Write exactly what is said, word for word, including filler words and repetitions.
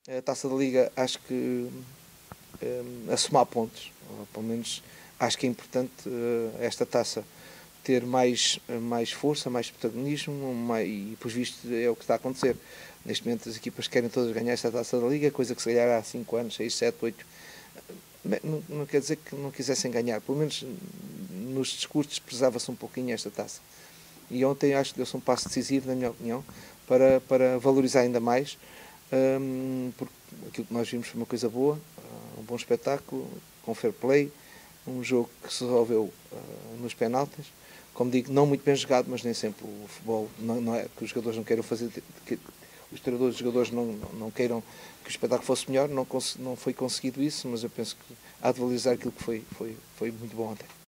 A Taça da Liga, acho que um, a somar pontos, ou pelo menos acho que é importante uh, esta taça ter mais, mais força, mais protagonismo, mais, e por visto é o que está a acontecer. Neste momento as equipas querem todas ganhar esta Taça da Liga, coisa que se calhar há cinco anos, seis, sete, oito, não, não quer dizer que não quisessem ganhar, pelo menos nos discursos prezava-se um pouquinho esta taça. E ontem acho que deu-se um passo decisivo, na minha opinião, para, para valorizar ainda mais, um, porque aquilo que nós vimos foi uma coisa boa, um bom espetáculo, com fair play, um jogo que se resolveu uh, nos penaltis. Como digo, não muito bem jogado, mas nem sempre o futebol, não, não é que os jogadores não queiram fazer, que os treinadores e os jogadores não, não, não queiram que o espetáculo fosse melhor, não, não foi conseguido isso, mas eu penso que há de valorizar aquilo que foi, foi, foi muito bom ontem.